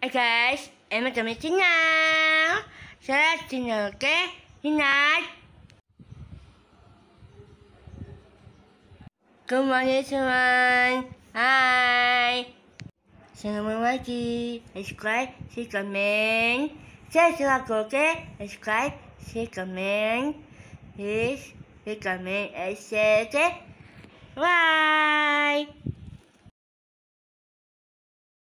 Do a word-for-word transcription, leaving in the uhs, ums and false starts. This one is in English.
Hai guys, Aiman Tuming channel. Saya channel ke Ingat. Good morning teman. Hai. Jangan lupa lagi subscribe, share, komen. Saya selalu ke subscribe, share, komen. Please, share, komen, and share. Bye.